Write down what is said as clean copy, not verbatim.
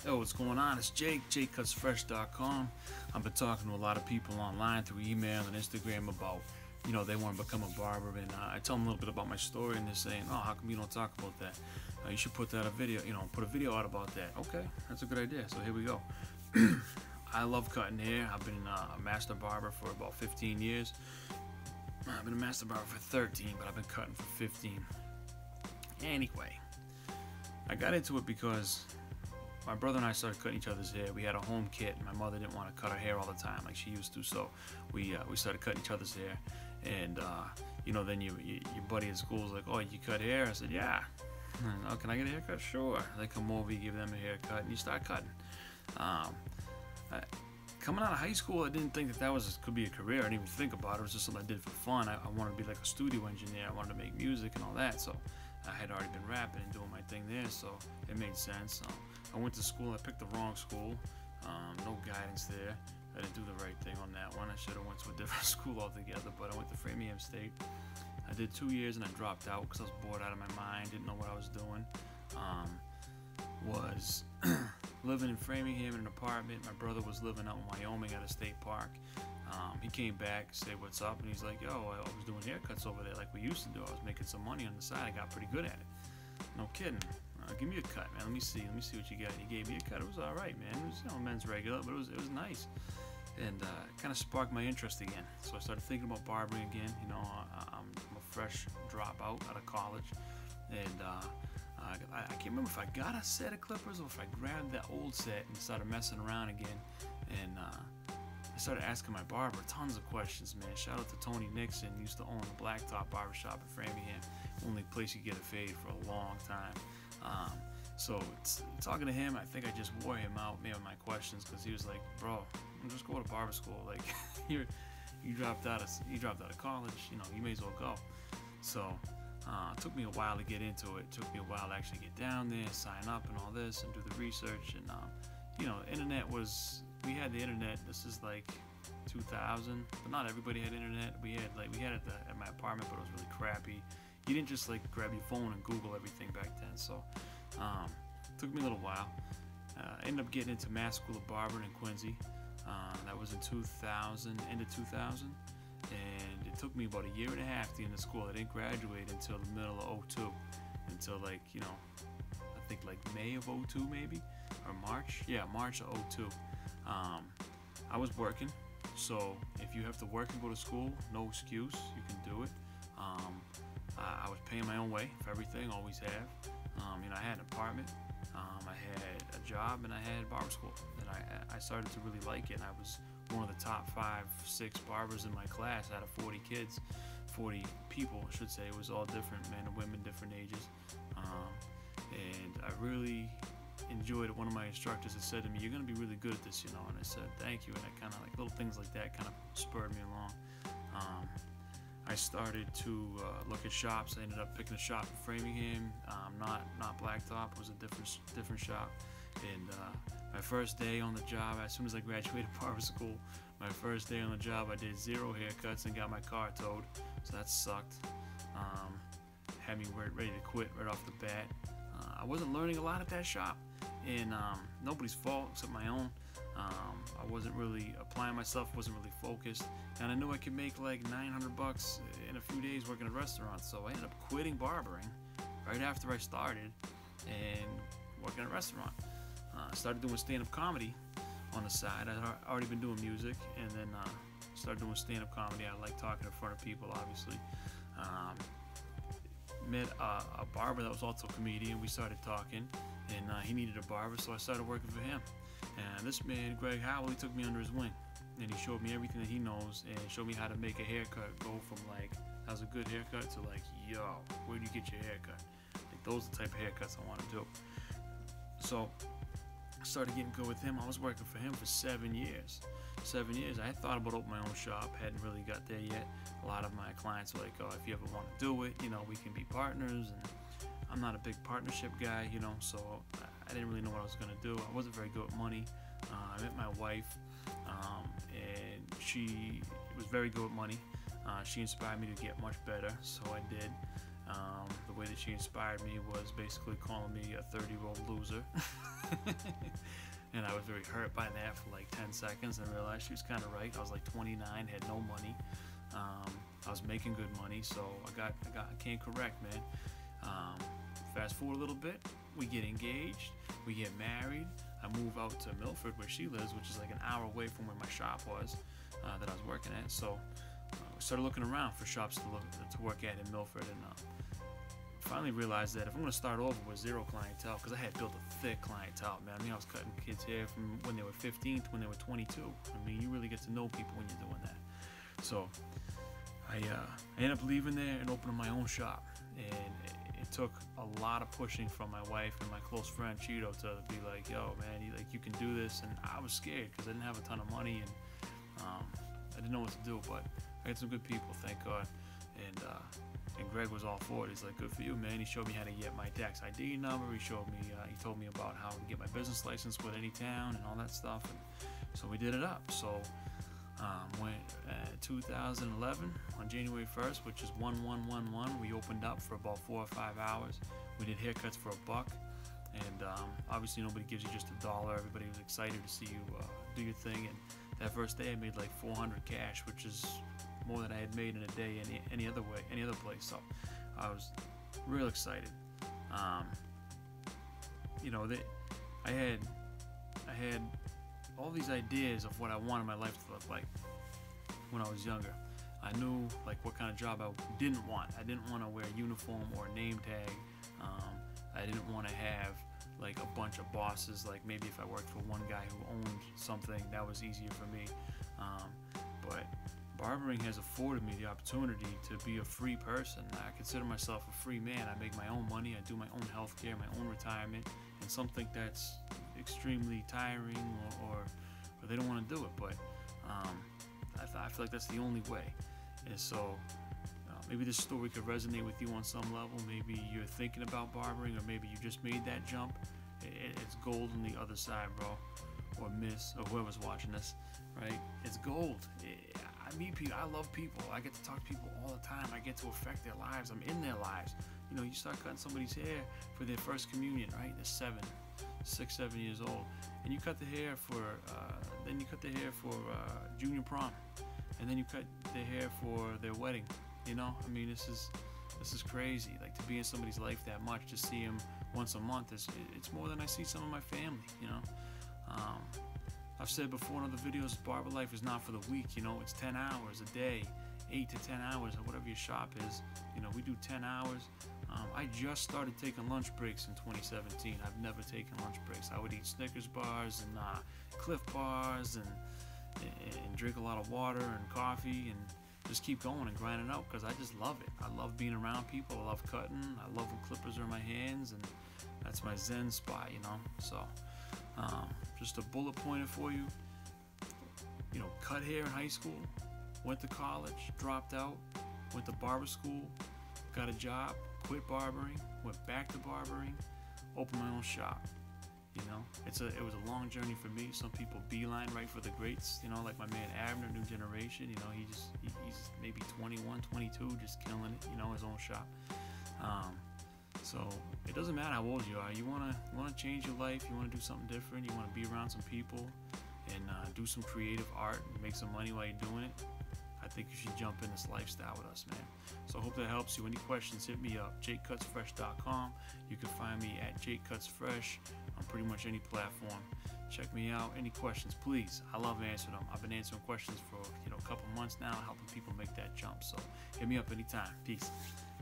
Yo, what's going on? It's Jake, JakeCutsFresh.com. I've been talking to a lot of people online through email and Instagram about, they want to become a barber, and I tell them a little bit about my story, and they're saying, oh, how come you don't talk about that? You should put that put a video out about that. Okay, that's a good idea. So here we go. I love cutting hair. I've been a master barber for about 15 years. I've been a master barber for 13, but I've been cutting for 15. Anyway, I got into it because my brother and I started cutting each other's hair. We had a home kit, and my mother didn't want to cut her hair all the time like she used to, so we started cutting each other's hair. And then your buddy at school was like, oh, you cut hair? I said, yeah. Oh, can I get a haircut? Sure. They come over, you give them a haircut, and you start cutting. Coming out of high school, I didn't think that could be a career. I didn't even think about it. It was just something I did for fun. I wanted to be like a studio engineer. I wanted to make music and all that, so I had already been rapping and doing my thing there, so it made sense. I went to school. I picked the wrong school. No guidance there. I didn't do the right thing on that one. I should have went to a different school altogether, but I went to Framingham State. I did 2 years and I dropped out because I was bored out of my mind, didn't know what I was doing. Was living in Framingham in an apartment. My brother was living out in Wyoming at a state park. He came back, said what's up, and he's like, yo, I was doing haircuts over there like we used to do. I was making some money on the side. I got pretty good at it. No kidding. Give me a cut, man. Let me see what you got. He gave me a cut. It was all right, man. It was men's regular, but it was nice, and kind of sparked my interest again. So I started thinking about barbering again. I'm a fresh dropout out of college, and I can't remember if I got a set of clippers or if I grabbed that old set and started messing around again, and I started asking my barber tons of questions, man. Shout out to Tony Nixon. He used to own the Blacktop Barbershop in Framingham, only place you get a fade for a long time. So talking to him, I think I just wore him out, man, with my questions, because he was like, bro, just go to barber school. Like, you dropped out of college, you may as well go. So it took me a while to get into it. It took me a while to actually get down there, sign up and all this, and do the research. And we had the internet. This is like 2000, but not everybody had internet. We had it at my apartment, but it was really crappy. You didn't just like grab your phone and Google everything back then. So it took me a little while. Ended up getting into Mass School of Barbering in Quincy. That was in 2000, end of 2000. And it took me about a year and a half to get into school. I didn't graduate until the middle of 02, until I think like May of 02 maybe, or March. Yeah, March of 02. I was working, so if you have to work and go to school, no excuse, you can do it. I was paying my own way for everything, always have. I had an apartment, I had a job, and I had barber school. And I started to really like it. And I was one of the top 5, 6 barbers in my class out of 40 kids, 40 people, I should say. It was all different, men and women, different ages. And I really enjoyed it. One of my instructors had said to me, you're going to be really good at this, and I said, thank you. And I kind of like little things like that kind of spurred me along. I started to look at shops. I ended up picking a shop in Framingham, not Blacktop. It was a different shop. And my first day on the job, as soon as I graduated barber school, my first day on the job, I did 0 haircuts and got my car towed. So that sucked. Had me ready to quit right off the bat. I wasn't learning a lot at that shop, and nobody's fault except my own. I wasn't really applying myself, wasn't really focused, and I knew I could make like $900 in a few days working at a restaurant. So I ended up quitting barbering right after I started and working at a restaurant. I started doing stand-up comedy on the side. I'd already been doing music, and then started doing stand-up comedy. I like talking in front of people, obviously. Met a barber that was also a comedian. We started talking, and he needed a barber, so I started working for him. And this man, Greg Howell, he took me under his wing, and he showed me everything that he knows, and showed me how to make a haircut go from like, how's a good haircut, to like, yo, where do you get your haircut? Like, those are the type of haircuts I want to do. So I started getting good with him. I was working for him for 7 years. 7 years. I thought about opening my own shop, hadn't really got there yet. A lot of my clients were like, oh, if you ever want to do it, we can be partners. And I'm not a big partnership guy, so I didn't really know what I was going to do. I wasn't very good at money. I met my wife, and she was very good at money. She inspired me to get much better, so I did. The way that she inspired me was basically calling me a 30-year-old loser. And I was very hurt by that for like 10 seconds and realized she was kind of right. I was like 29, had no money. I was making good money, so I came correct, man. Fast forward a little bit, we get engaged, we get married. I move out to Milford where she lives, which is like an hour away from where my shop was that I was working at. So we started looking around for shops to work at in Milford, and finally realized that if I'm going to start over with zero clientele, because I had built a thick clientele, man. I mean, I was cutting kids' hair from when they were 15 to when they were 22. I mean, you really get to know people when you're doing that. So I ended up leaving there and opening my own shop, and it took a lot of pushing from my wife and my close friend Cheeto to be like, yo, man, you can do this. And I was scared because I didn't have a ton of money, and I didn't know what to do, but I had some good people, thank God. And Greg was all for it. He's like, good for you, man. He showed me how to get my tax ID number. He told me about how to get my business license with any town and all that stuff. And so we did it up. So when 2011, on January 1st, which is 1111, we opened up for about 4 or 5 hours. We did haircuts for $1, and obviously nobody gives you just $1. Everybody was excited to see you do your thing. And that first day I made like 400 cash, which is more than I had made in a day any other place. So I was real excited. I had all these ideas of what I wanted my life to look like when I was younger. I knew like what kind of job I didn't want. I didn't want to wear a uniform or a name tag. I didn't want to have like a bunch of bosses. Like maybe if I worked for one guy who owned something, that was easier for me. But barbering has afforded me the opportunity to be a free person. I consider myself a free man. I make my own money. I do my own health care, my own retirement, and some think that's extremely tiring or they don't want to do it. But I feel like that's the only way. And so maybe this story could resonate with you on some level. Maybe you're thinking about barbering, or maybe you just made that jump. It's gold on the other side, bro, or miss, or whoever's watching this, right? It's gold. I meet people. I love people. I get to talk to people all the time. I get to affect their lives. I'm in their lives. You know, you start cutting somebody's hair for their first communion, right? They're 6, 7 years old, and you cut the hair for, then you cut the hair for junior prom, and then you cut their hair for their wedding. You know, I mean, this is crazy. Like, to be in somebody's life that much, to see them once a month, it's more than I see some of my family. You know, I've said before in other videos, barber life is not for the weak. You know, it's 10 hours a day, 8 to 10 hours, or whatever your shop is. You know, we do 10 hours. I just started taking lunch breaks in 2017. I've never taken lunch breaks. I would eat Snickers bars and Cliff bars and drink a lot of water and coffee and just keep going and grinding out, because I just love it. I love being around people. I love cutting. I love when clippers are in my hands, and that's my zen spot, you know. So just a bullet pointer for you. You know, cut hair in high school, went to college, dropped out, went to barber school, got a job, quit barbering, went back to barbering, opened my own shop. You know, it was a long journey for me. Some people beeline right for the greats, you know, like my man Abner, New Generation. You know, he's maybe 21, 22, just killing it, you know, his own shop. So it doesn't matter how old you are. You wanna change your life. You wanna do something different. You wanna be around some people and do some creative art and make some money while you're doing it. I think you should jump in this lifestyle with us, man. So I hope that helps you. Any questions, hit me up, jakecutsfresh.com. You can find me at jakecutsfresh on pretty much any platform. Check me out. Any questions, please. I love answering them. I've been answering questions for a couple months now, helping people make that jump. So hit me up anytime. Peace.